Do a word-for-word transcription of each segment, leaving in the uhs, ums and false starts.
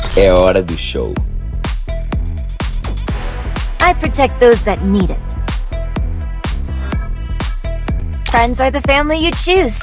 É hora do show. I protect those that need it. Friends are the family you choose.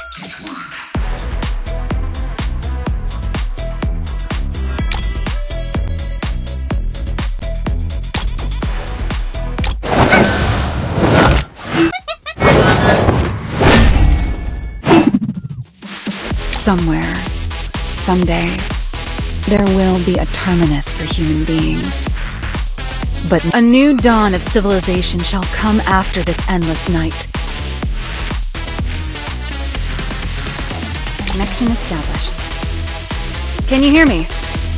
Somewhere, someday, there will be a terminus for human beings. But a new dawn of civilization shall come after this endless night. Connection established. Can you hear me?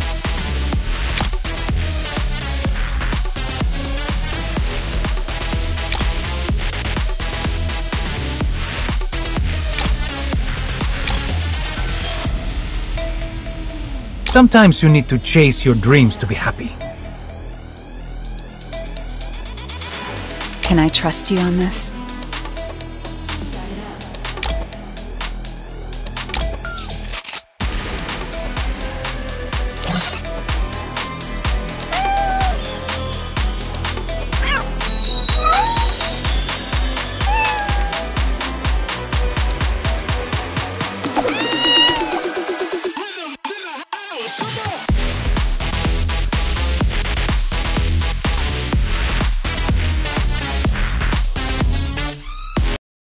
Sometimes you need to chase your dreams to be happy. Can I trust you on this?